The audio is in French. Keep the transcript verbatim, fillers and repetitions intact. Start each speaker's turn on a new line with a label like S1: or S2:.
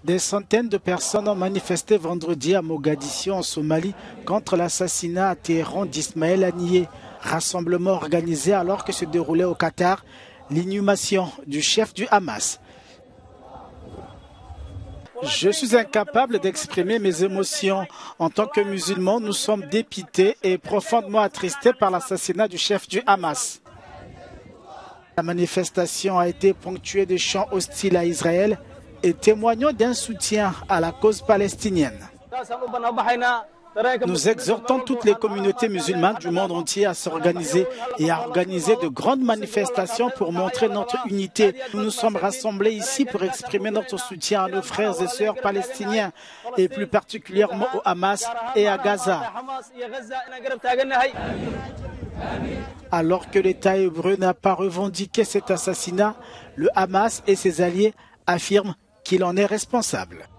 S1: Des centaines de personnes ont manifesté vendredi à Mogadiscio en Somalie contre l'assassinat à Téhéran d'Ismaël Haniyeh. Rassemblement organisé alors que se déroulait au Qatar l'inhumation du chef du Hamas. Je suis incapable d'exprimer mes émotions. En tant que musulmans, nous sommes dépités et profondément attristés par l'assassinat du chef du Hamas. La manifestation a été ponctuée de chants hostiles à Israël et témoignant d'un soutien à la cause palestinienne. Nous exhortons toutes les communautés musulmanes du monde entier à s'organiser et à organiser de grandes manifestations pour montrer notre unité. Nous nous sommes rassemblés ici pour exprimer notre soutien à nos frères et sœurs palestiniens et plus particulièrement au Hamas et à Gaza. Alors que l'État hébreu n'a pas revendiqué cet assassinat, le Hamas et ses alliés affirment qu'il en est responsable.